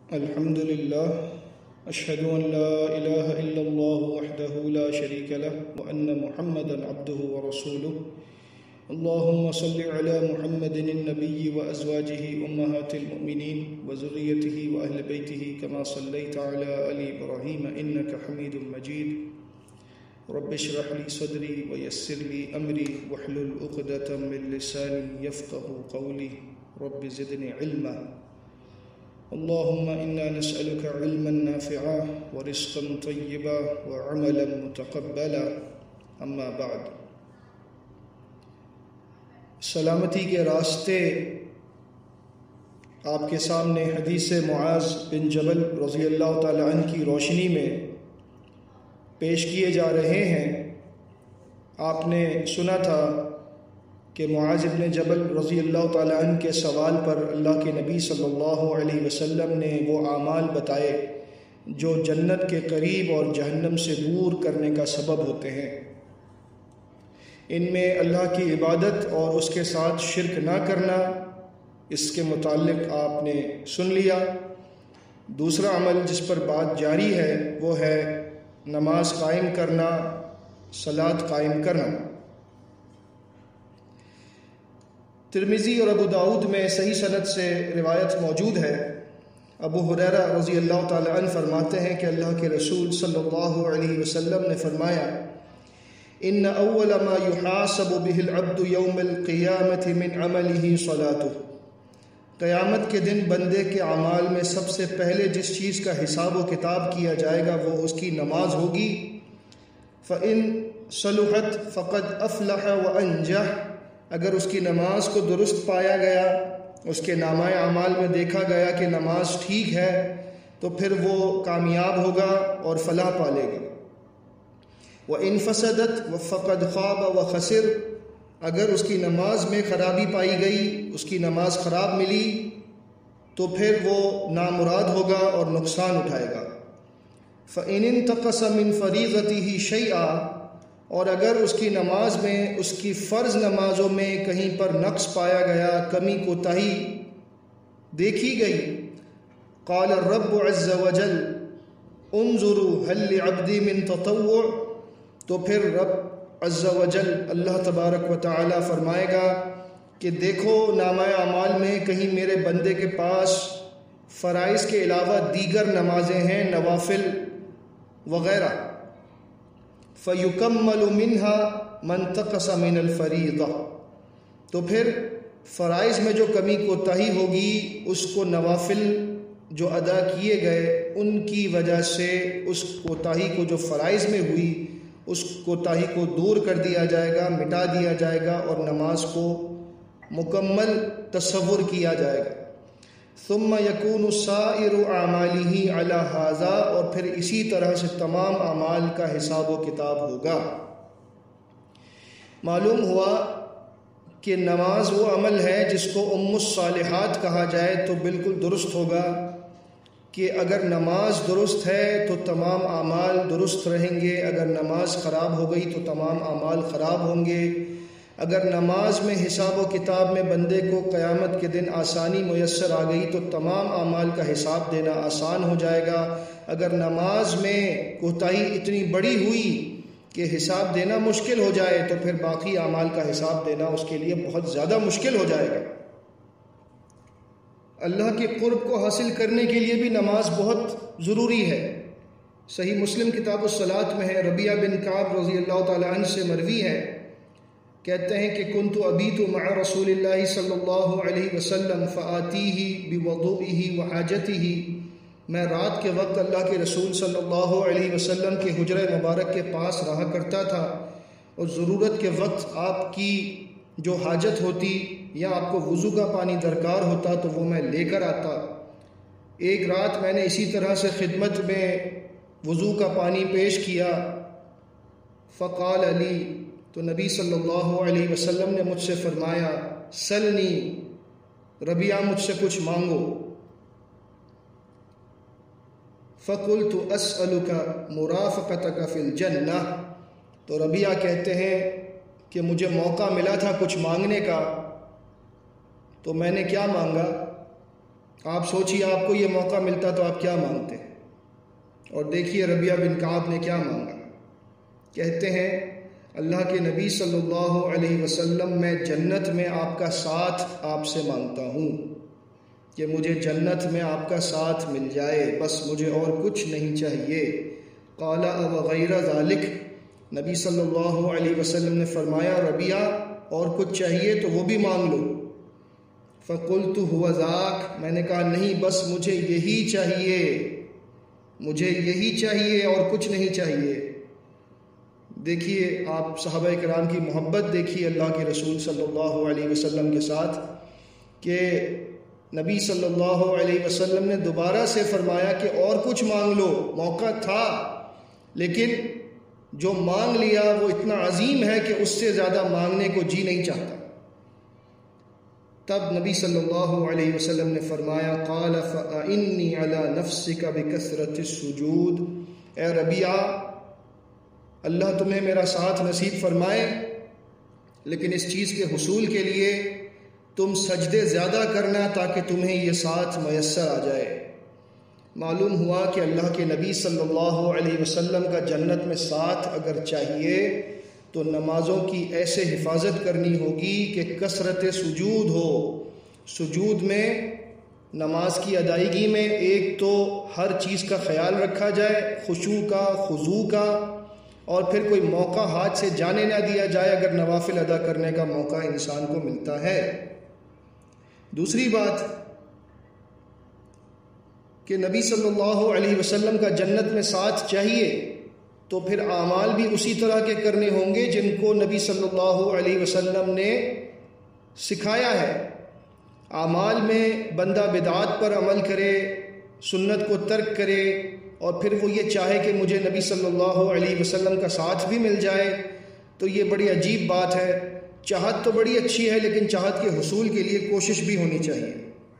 الحمد لله أشهد أن لا إله إلا الله وحده لا شريك له وأن محمدا عبده ورسوله اللهم صل على محمد النبي وأزواجه أمهات المؤمنين وذريته وأهل بيته كما صليت على آل إبراهيم إنك حميد مجيد رب اشرح لي صدري ويسر لي أمري واحلل عقدة من لساني يفقه قولي رب زدني علما اللهم إنا نسألك علما نافعا ورزقا طيبا وعملا متقبلا اما بعد۔ سلامتی کے راستے آپ کے سامنے حدیث معاذ بن جبل رضی اللہ تعالی عنہ کی روشنی میں پیش کیے جا رہے ہیں۔ آپ نے سنا تھا کہ معاذ بن جبل رضی اللہ تعالی عنہ کے سوال پر اللہ کے نبی صلی اللہ علیہ وسلم نے وہ اعمال بتائے جو جنت کے قریب اور جہنم سے دور کرنے کا سبب ہوتے ہیں۔ ان میں اللہ کی عبادت اور اس کے ساتھ شرک نہ کرنا، اس کے متعلق آپ نے سن لیا۔ دوسرا عمل جس پر بات جاری ہے وہ ہے نماز قائم کرنا، صلاۃ قائم کرنا۔ ترمذی اور ابو داؤد میں صحیح سند سے روایت موجود ہے۔ ابو ہریرہ رضی اللہ تعالی عنہ فرماتے ہیں کہ اللہ کے رسول صلی اللہ علیہ وسلم نے فرمایا ان اول ما يحاسب به العبد يوم القيامة من عمله صلاته، قیامت کے دن بندے کے اعمال میں سب سے پہلے جس چیز کا حساب و کتاب کیا جائے گا وہ اس کی نماز ہوگی۔ فإن صلحت فقد افلح وانجح، اگر اس کی نماز کو درست پایا گیا، اس کے نامہ اعمال میں دیکھا گیا کہ نماز ٹھیک ہے، تو پھر وہ کامیاب ہوگا اور فلاح پا لے گا۔ وَإِن فَسَدَتْ فَقَدْ خَابَ وَخَسِرَ، اگر اس کی نماز میں خرابی پائی گئی، اس کی نماز خراب ملی، تو پھر وہ نامراد ہوگا اور نقصان اٹھائے گا۔ فَإِنِ انتقص مِن فَرِيضَتِهِ شَيْئًا، اور اگر اس کی نماز میں، اس کی فرض نمازوں میں کہیں پر نقص پایا گیا، کمی کوتاہی دیکھی گئی، قال الرب عز وجل انظروا هل لعبدی من تطوع، تو پھر رب عز وجل اللہ تبارک و تعالی فرمائے گا کہ دیکھو نامہ اعمال میں کہیں میرے بندے کے پاس فرائض کے علاوہ دیگر نمازیں ہیں، نوافل وغیرہ۔ فَيُكَمَّلُ مِنْهَا مَنْ تَقَصَ مِنَ الْفَرِيضَةِ، تو پھر فرائض میں جو کمی کوتاہی ہوگی اس کو نوافل جو ادا کیے گئے ان کی وجہ سے اس کوتاہی کو جو فرائض میں ہوئی اس کوتاہی کو دور کر دیا جائے گا، مٹا دیا جائے گا اور نماز کو مکمل تصور کیا جائے گا۔ ثم يكون سائر اعماله على هذا، اور پھر اسی طرح سے تمام اعمال کا حساب و کتاب ہوگا۔ معلوم ہوا کہ نماز وہ عمل ہے جس کو الصالحات کہا جائے تو بالکل درست ہوگا کہ اگر نماز درست ہے تو تمام اعمال درست رہیں گے، اگر نماز خراب ہو گئی تو تمام اعمال خراب ہوں گے۔ اگر نماز میں حساب و کتاب میں بندے کو قیامت کے دن آسانی میسر آ گئی تو تمام اعمال کا حساب دینا آسان ہو جائے گا۔ اگر نماز میں کوتاہی اتنی بڑی ہوئی کہ حساب دینا مشکل ہو جائے تو پھر باقی اعمال کا حساب دینا اس کے لیے بہت زیادہ مشکل ہو جائے گا۔ اللہ کے قرب کو حاصل کرنے کے لیے بھی نماز بہت ضروری ہے۔ صحیح مسلم کتاب الصلاۃ میں ہے، ربیعہ بن کعب رضی اللہ تعالی عنہ سے مروی ہے، کہتے ہیں کہ کنت ابیت مع رسول اللہ صلی اللہ علیہ وسلم فآتیہ بوضوئہ وحاجتہ، میں رات کے وقت اللہ کے رسول صلی اللہ علیہ وسلم کے حجرہ مبارک کے پاس رہا کرتا تھا، اور ضرورت کے وقت آپ کی جو حاجت ہوتی یا آپ کو وضو کا پانی درکار ہوتا تو وہ میں لے کر آتا۔ ایک رات میں نے اسی طرح سے خدمت میں وضو کا پانی پیش کیا، فقال علی، تو نبی صلی اللہ علیہ وسلم نے مجھ سے فرمایا سلنی، ربیعہ مجھ سے کچھ مانگو۔ فقلت اسألک مرافقتک فی الجنہ، تو ربیعہ کہتے ہیں کہ مجھے موقع ملا تھا کچھ مانگنے کا، تو میں نے کیا مانگا؟ آپ سوچیے آپ کو یہ موقع ملتا تو آپ کیا مانگتے؟ اور دیکھیے ربیعہ بن کعب نے کیا مانگا۔ کہتے ہیں اللہ کے نبی صلی اللہ علیہ وسلم، میں جنت میں آپ کا ساتھ آپ سے مانگتا ہوں کہ مجھے جنت میں آپ کا ساتھ مل جائے، بس مجھے اور کچھ نہیں چاہیے۔ قال وغیر ذالک، نبی صلی اللہ علیہ وسلم نے فرمایا ربیعہ اور کچھ چاہیے تو وہ بھی مانگ لو۔ فقلت هو ذاک، میں نے کہا نہیں، بس مجھے یہی چاہیے، مجھے یہی چاہیے اور کچھ نہیں چاہیے۔ دیکھیے آپ صحابہ کرام کی محبت دیکھیے اللہ کے رسول صلی اللہ علیہ وسلم کے ساتھ، کہ نبی صلی اللہ علیہ وسلم نے دوبارہ سے فرمایا کہ اور کچھ مانگ لو، موقع تھا، لیکن جو مانگ لیا وہ اتنا عظیم ہے کہ اس سے زیادہ مانگنے کو جی نہیں چاہتا۔ تب نبی صلی اللہ علیہ وسلم نے فرمایا قال فإنی علی نفسک بکثرۃ السجود، اے ربیعہ اللہ تمہیں میرا ساتھ نصیب فرمائے، لیکن اس چیز کے حصول کے لیے تم سجدے زیادہ کرنا تاکہ تمہیں یہ ساتھ میسر آ جائے۔ معلوم ہوا کہ اللہ کے نبی صلی اللہ علیہ وسلم کا جنت میں ساتھ اگر چاہیے تو نمازوں کی ایسے حفاظت کرنی ہوگی کہ کثرت سجود ہو۔ سجود میں، نماز کی ادائیگی میں ایک تو ہر چیز کا خیال رکھا جائے، خشوع کا، خضوع کا، اور پھر کوئی موقع ہاتھ سے جانے نہ دیا جائے اگر نوافل ادا کرنے کا موقع انسان کو ملتا ہے۔ دوسری بات کہ نبی صلی اللہ علیہ وسلم کا جنت میں ساتھ چاہیے تو پھر اعمال بھی اسی طرح کے کرنے ہوں گے جن کو نبی صلی اللہ علیہ وسلم نے سکھایا ہے۔ اعمال میں بندہ بدعات پر عمل کرے، سنت کو ترک کرے، اور پھر وہ یہ چاہے کہ مجھے نبی صلی اللہ علیہ وسلم کا ساتھ بھی مل جائے، تو یہ بڑی عجیب بات ہے۔ چاہت تو بڑی اچھی ہے، لیکن چاہت کے حصول کے لیے کوشش بھی ہونی چاہیے۔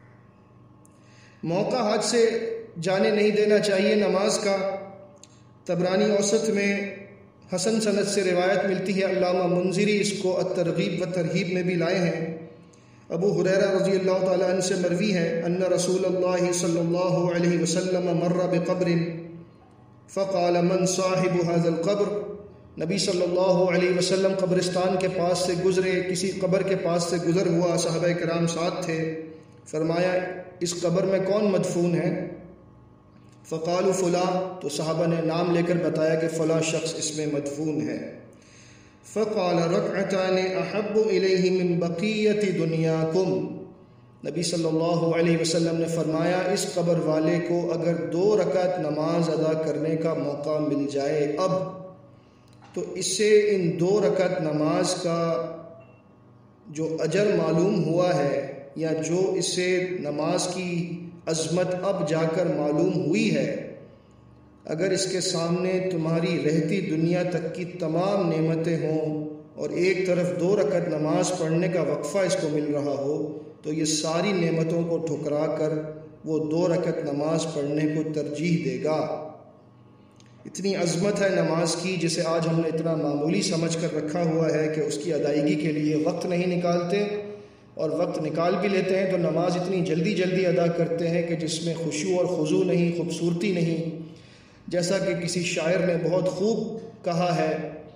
موقع ہاتھ سے جانے نہیں دینا چاہیے نماز کا۔ طبرانی اوسط میں حسن سند سے روایت ملتی ہے، علامہ منذری اس کو الترغیب و ترہیب میں بھی لائے ہیں۔ ابو ہریرہ رضی اللہ تعالیٰ عنہ سے مروی ہے ان رسول اللہ صلی اللہ علیہ وسلم مر بقبر فقال من صاحب هذا القبر، نبی صلی اللہ علیہ وسلم قبرستان کے پاس سے گزرے، کسی قبر کے پاس سے گزر ہوا، صحابہ کرام ساتھ تھے، فرمایا اس قبر میں کون مدفون ہے؟ فقالوا فلاں، تو صحابہ نے نام لے کر بتایا کہ فلاں شخص اس میں مدفون ہے۔ فقال رکعتان احب الیہ من بقیت دنیاکم، نبی صلی اللہ علیہ وسلم نے فرمایا اس قبر والے کو اگر 2 رکعت نماز ادا کرنے کا موقع مل جائے اب، تو اس سے ان 2 رکعت نماز کا جو اجر معلوم ہوا ہے، یا جو اس سے نماز کی عظمت اب جا کر معلوم ہوئی ہے، اگر اس کے سامنے تمہاری رہتی دنیا تک کی تمام نعمتیں ہوں اور ایک طرف 2 رکعت نماز پڑھنے کا وقفہ اس کو مل رہا ہو، تو یہ ساری نعمتوں کو ٹھکرا کر وہ 2 رکعت نماز پڑھنے کو ترجیح دے گا۔ اتنی عظمت ہے نماز کی جسے آج ہم نے اتنا معمولی سمجھ کر رکھا ہوا ہے کہ اس کی ادائیگی کے لیے وقت نہیں نکالتے، اور وقت نکال بھی لیتے ہیں تو نماز اتنی جلدی جلدی ادا کرتے ہیں کہ جس میں خشوع اور خضوع نہیں، خوبصورتی نہیں۔ جیسا کہ کسی شاعر نے بہت خوب کہا ہے،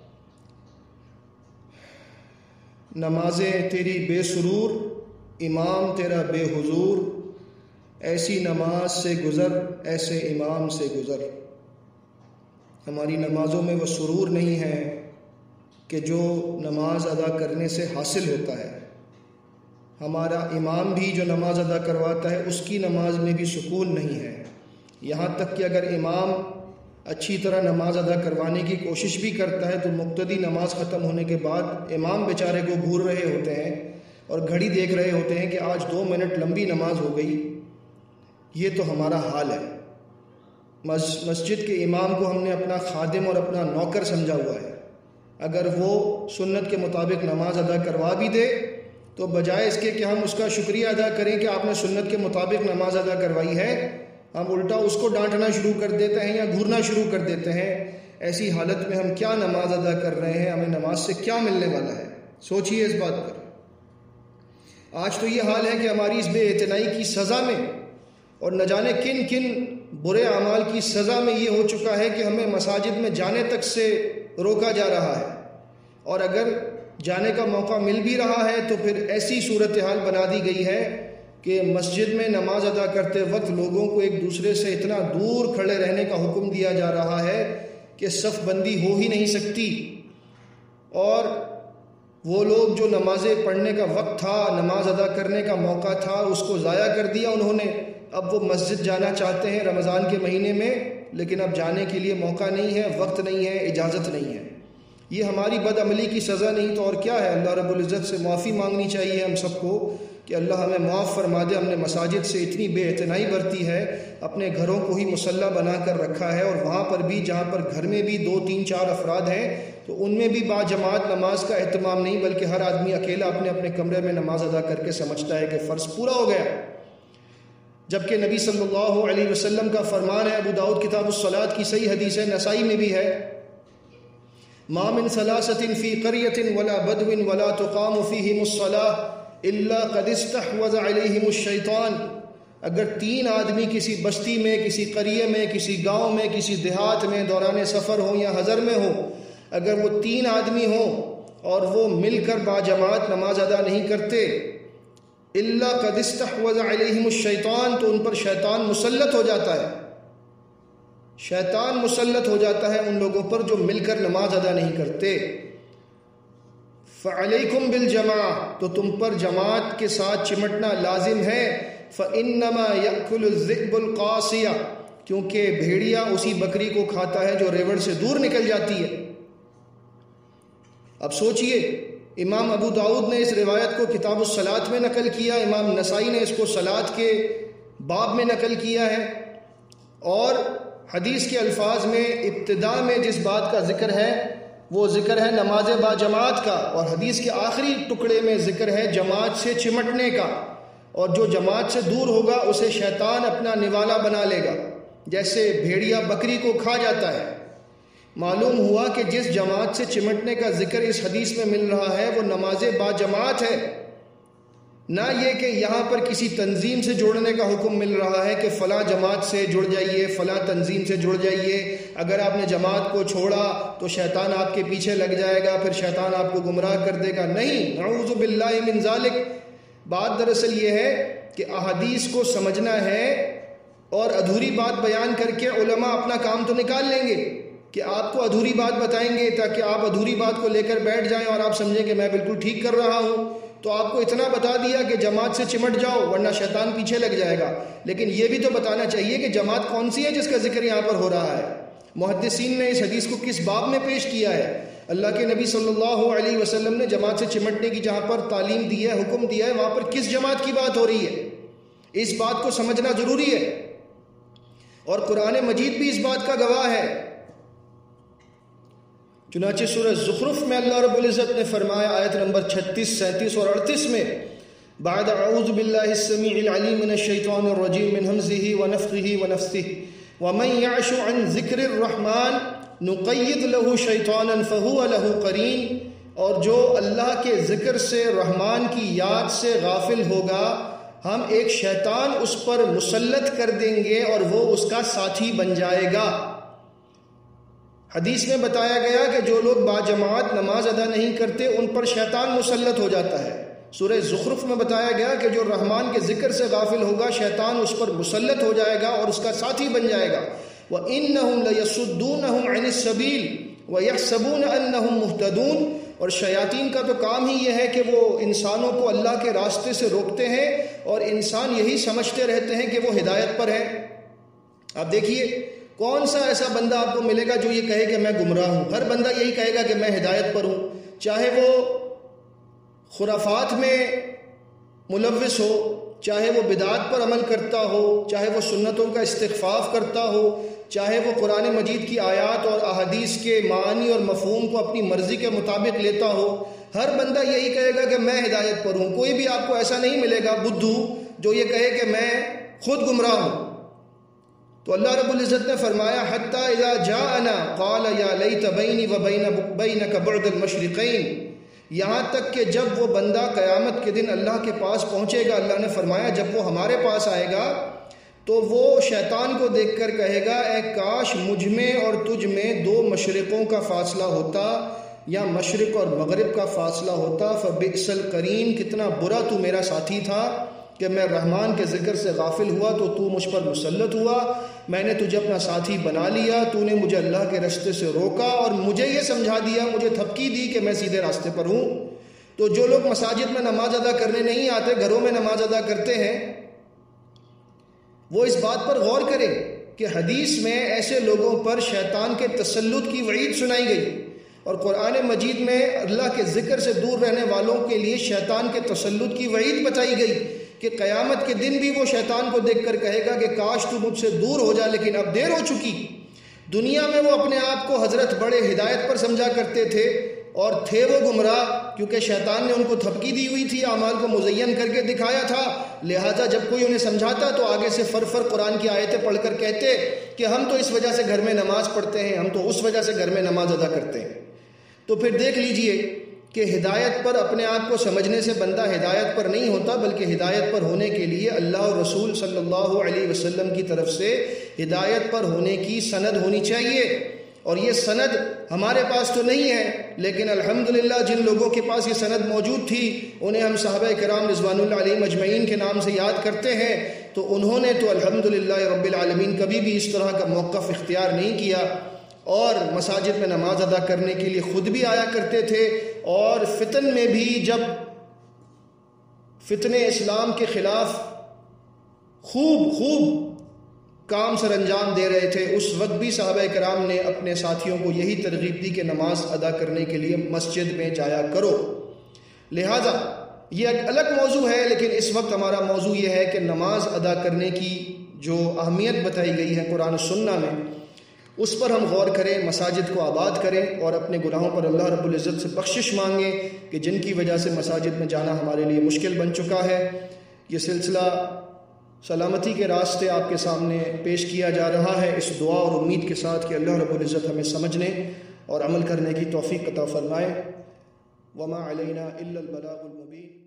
نمازیں تیری بے سرور، امام تیرا بے حضور، ایسی نماز سے گزر ایسے امام سے گزر۔ ہماری نمازوں میں وہ سرور نہیں ہے کہ جو نماز ادا کرنے سے حاصل ہوتا ہے۔ ہمارا امام بھی جو نماز ادا کرواتا ہے اس کی نماز میں بھی سکون نہیں ہے، یہاں تک کہ اگر امام اچھی طرح نماز ادا کروانے کی کوشش بھی کرتا ہے تو مقتدی نماز ختم ہونے کے بعد امام بیچارے کو گھور رہے ہوتے ہیں اور گھڑی دیکھ رہے ہوتے ہیں کہ آج 2 منٹ لمبی نماز ہو گئی۔ یہ تو ہمارا حال ہے۔ مسجد کے امام کو ہم نے اپنا خادم اور اپنا نوکر سمجھا ہوا ہے، اگر وہ سنت کے مطابق نماز ادا کروا بھی دے تو بجائے اس کے کہ ہم اس کا شکریہ ادا کریں کہ آپ نے سنت کے مطابق نماز ادا کروائی ہے، ہم الٹا اس کو ڈانٹنا شروع کر دیتے ہیں یا گھورنا شروع کر دیتے ہیں۔ ایسی حالت میں ہم کیا نماز ادا کر رہے ہیں؟ ہمیں نماز سے کیا ملنے والا ہے؟ سوچئے اس بات پر۔ آج تو یہ حال ہے کہ ہماری اس بے اعتنائی کی سزا میں اور نہ جانے کن کن برے اعمال کی سزا میں یہ ہو چکا ہے کہ ہمیں مساجد میں جانے تک سے روکا جا رہا ہے، اور اگر جانے کا موقع مل بھی رہا ہے تو پھر ایسی صورتحال بنا دی گئی ہے کہ مسجد میں نماز ادا کرتے وقت لوگوں کو ایک دوسرے سے اتنا دور کھڑے رہنے کا حکم دیا جا رہا ہے کہ صف بندی ہو ہی نہیں سکتی، اور وہ لوگ جو نمازیں پڑھنے کا وقت تھا، نماز ادا کرنے کا موقع تھا، اس کو ضائع کر دیا انہوں نے۔ اب وہ مسجد جانا چاہتے ہیں رمضان کے مہینے میں، لیکن اب جانے کے لیے موقع نہیں ہے، وقت نہیں ہے، اجازت نہیں ہے۔ یہ ہماری بد عملی کی سزا نہیں تو اور کیا ہے؟ اللہ رب العزت سے معافی مانگنی چاہیے ہم سب کو کہ اللہ ہمیں معاف فرما دے۔ ہم نے مساجد سے اتنی بے اعتنائی برتی ہے، اپنے گھروں کو ہی مصلی بنا کر رکھا ہے، اور وہاں پر بھی جہاں پر گھر میں بھی 2 3 4 افراد ہیں تو ان میں بھی با جماعت نماز کا اہتمام نہیں، بلکہ ہر آدمی اکیلا اپنے اپنے کمرے میں نماز ادا کر کے سمجھتا ہے کہ فرض پورا ہو گیا، جبکہ نبی صلی اللہ علیہ وسلم کا فرمان ہے، ابو داؤد کتاب الصلاۃ کی صحیح حدیث ہے، نسائی میں بھی ہے، ما من ثلاثة في قرية ولا بدو ولا تقام فيهم الصلاة إلا قد استحوذ عليهم الشيطان۔ اگر 3 آدمی کسی بستی میں، کسی قریے میں، کسی گاؤں میں، کسی دیہات میں دوران سفر ہوں یا حضر میں ہوں، اگر وہ 3 آدمی ہوں اور وہ مل کر باجماعت نماز ادا نہیں کرتے، الا قد استحوذ علیہم الشیطان، تو ان پر شیطان مسلط ہو جاتا ہے، شیطان مسلط ہو جاتا ہے ان لوگوں پر جو مل کر نماز ادا نہیں کرتے۔ فعلیکم بالجماع، تو تم پر جماعت کے ساتھ چمٹنا لازم ہے۔ فانما یاکل الذئب القاصیہ، کیونکہ بھیڑیا اسی بکری کو کھاتا ہے جو ریوڑ سے دور نکل جاتی ہے۔ اب سوچئے، امام ابو داؤد نے اس روایت کو کتاب الصلاۃ میں نقل کیا، امام نسائی نے اس کو صلاۃ کے باب میں نقل کیا ہے، اور حدیث کے الفاظ میں ابتدا میں جس بات کا ذکر ہے وہ ذکر ہے نماز با جماعت کا، اور حدیث کے آخری ٹکڑے میں ذکر ہے جماعت سے چمٹنے کا، اور جو جماعت سے دور ہوگا اسے شیطان اپنا نوالا بنا لے گا، جیسے بھیڑیا بکری کو کھا جاتا ہے۔ معلوم ہوا کہ جس جماعت سے چمٹنے کا ذکر اس حدیث میں مل رہا ہے وہ نماز با جماعت ہے، نہ یہ کہ یہاں پر کسی تنظیم سے جوڑنے کا حکم مل رہا ہے کہ فلاں جماعت سے جڑ جائیے، فلاں تنظیم سے جڑ جائیے، اگر آپ نے جماعت کو چھوڑا تو شیطان آپ کے پیچھے لگ جائے گا، پھر شیطان آپ کو گمراہ کر دے گا۔ نہیں، نعوذ باللہ من ذالک۔ بات دراصل یہ ہے کہ احادیث کو سمجھنا ہے، اور ادھوری بات بیان کر کے علماء اپنا کام تو نکال لیں گے کہ آپ کو ادھوری بات بتائیں گے تاکہ آپ ادھوری بات کو لے کر بیٹھ جائیں اور آپ سمجھیں کہ میں بالکل ٹھیک کر رہا ہوں۔ تو آپ کو اتنا بتا دیا کہ جماعت سے چمٹ جاؤ ورنہ شیطان پیچھے لگ جائے گا، لیکن یہ بھی تو بتانا چاہیے کہ جماعت کون سی ہے جس کا ذکر یہاں پر ہو رہا ہے۔ محدثین نے اس حدیث کو کس باب میں پیش کیا ہے؟ اللہ کے نبی صلی اللہ علیہ وسلم نے جماعت سے چمٹنے کی جہاں پر تعلیم دی ہے، حکم دیا ہے، وہاں پر کس جماعت کی بات ہو رہی ہے؟ اس بات کو سمجھنا ضروری ہے، اور قرآن مجید بھی اس بات کا گواہ ہے۔ چنانچہ سورہ زخرف میں اللہ رب العزت نے فرمایا، آیت نمبر 36، 37 اور 38 میں، بعد اعوذ باللہ السمیع العلیم من الشیطان الرجیم من ہمزہ ونفخہ ونفثہ ومن یعش عن ذکر الرحمن نقید له شیطانا فہو له قرین، اور جو اللہ کے ذکر سے، رحمان کی یاد سے غافل ہوگا، ہم ایک شیطان اس پر مسلط کر دیں گے اور وہ اس کا ساتھی بن جائے گا۔ حدیث میں بتایا گیا کہ جو لوگ باجماعت نماز ادا نہیں کرتے ان پر شیطان مسلط ہو جاتا ہے۔ سورہ زخرف میں بتایا گیا کہ جو رحمان کے ذکر سے غافل ہوگا شیطان اس پر مسلط ہو جائے گا اور اس کا ساتھی بن جائے گا۔ وَإِنَّهُمْ لَيَصُدُّونَهُمْ عَنِ السَّبِيلِ وَيَحْسَبُونَ أَنَّهُمْ مُهْتَدُونَ، اور شیاطین کا تو کام ہی یہ ہے کہ وہ انسانوں کو اللہ کے راستے سے روکتے ہیں اور انسان یہی سمجھتے رہتے ہیں کہ وہ ہدایت پر ہے۔ اب دیکھیے کون سا ایسا بندہ آپ کو ملے گا جو یہ کہے کہ میں گمراہ ہوں؟ ہر بندہ یہی کہے گا کہ میں ہدایت پر ہوں، چاہے وہ خرافات میں ملوث ہو، چاہے وہ بدعات پر عمل کرتا ہو، چاہے وہ سنتوں کا استخفاف کرتا ہو، چاہے وہ قرآن مجید کی آیات اور احادیث کے معنی اور مفہوم کو اپنی مرضی کے مطابق لیتا ہو، ہر بندہ یہی کہے گا کہ میں ہدایت پر ہوں۔ کوئی بھی آپ کو ایسا نہیں ملے گا بدھو جو یہ کہے کہ میں خود گمراہ ہوں۔ تو اللہ رب العزت نے فرمایا حتی اذا جاءنا قال یا لیت بینی و بینک بعد المشرقین، یہاں تک کہ جب وہ بندہ قیامت کے دن اللہ کے پاس پہنچے گا، اللہ نے فرمایا جب وہ ہمارے پاس آئے گا تو وہ شیطان کو دیکھ کر کہے گا اے کاش مجھ میں اور تجھ میں 2 مشرقوں کا فاصلہ ہوتا یا مشرق اور مغرب کا فاصلہ ہوتا، فبئس القرین، کتنا برا تو میرا ساتھی تھا کہ میں رحمان کے ذکر سے غافل ہوا تو مجھ پر مسلط ہوا، میں نے تجھے اپنا ساتھی بنا لیا، تو نے مجھے اللہ کے راستے سے روکا اور مجھے یہ سمجھا دیا، مجھے تھپکی دی کہ میں سیدھے راستے پر ہوں۔ تو جو لوگ مساجد میں نماز ادا کرنے نہیں آتے، گھروں میں نماز ادا کرتے ہیں، وہ اس بات پر غور کریں کہ حدیث میں ایسے لوگوں پر شیطان کے تسلط کی وعید سنائی گئی، اور قرآن مجید میں اللہ کے ذکر سے دور رہنے والوں کے لیے شیطان کے تسلط کی وعید بتائی گئی کہ قیامت کے دن بھی وہ شیطان کو دیکھ کر کہے گا کہ کاش تو مجھ سے دور ہو جا، لیکن اب دیر ہو چکی۔ دنیا میں وہ اپنے آپ کو حضرت بڑے ہدایت پر سمجھا کرتے تھے اور تھے وہ گمراہ، کیونکہ شیطان نے ان کو تھپکی دی ہوئی تھی، اعمال کو مزین کر کے دکھایا تھا، لہٰذا جب کوئی انہیں سمجھاتا تو آگے سے فر قرآن کی آیتیں پڑھ کر کہتے کہ ہم تو اس وجہ سے گھر میں نماز پڑھتے ہیں، ہم تو اس وجہ سے گھر میں نماز ادا کرتے ہیں۔ تو پھر دیکھ لیجئے کہ ہدایت پر اپنے آپ کو سمجھنے سے بندہ ہدایت پر نہیں ہوتا، بلکہ ہدایت پر ہونے کے لیے اللہ اور رسول صلی اللہ علیہ وسلم کی طرف سے ہدایت پر ہونے کی سند ہونی چاہیے، اور یہ سند ہمارے پاس تو نہیں ہے، لیکن الحمدللہ جن لوگوں کے پاس یہ سند موجود تھی انہیں ہم صحابہ کرام رضوان اللہ علیہم اجمعین کے نام سے یاد کرتے ہیں، تو انہوں نے تو الحمدللہ رب العالمین کبھی بھی اس طرح کا موقف اختیار نہیں کیا، اور مساجد میں نماز ادا کرنے کے لیے خود بھی آیا کرتے تھے، اور فتن میں بھی جب فتنے اسلام کے خلاف خوب کام سر انجام دے رہے تھے، اس وقت بھی صحابہ کرام نے اپنے ساتھیوں کو یہی ترغیب دی کہ نماز ادا کرنے کے لیے مسجد میں جایا کرو۔ لہذا یہ ایک الگ موضوع ہے، لیکن اس وقت ہمارا موضوع یہ ہے کہ نماز ادا کرنے کی جو اہمیت بتائی گئی ہے قرآن و سنہ میں، اس پر ہم غور کریں، مساجد کو آباد کریں اور اپنے گناہوں پر اللہ رب العزت سے بخشش مانگیں کہ جن کی وجہ سے مساجد میں جانا ہمارے لیے مشکل بن چکا ہے۔ یہ سلسلہ سلامتی کے راستے آپ کے سامنے پیش کیا جا رہا ہے، اس دعا اور امید کے ساتھ کہ اللہ رب العزت ہمیں سمجھنے اور عمل کرنے کی توفیق عطا فرمائے۔ وما علینا الا البلاغ المبین۔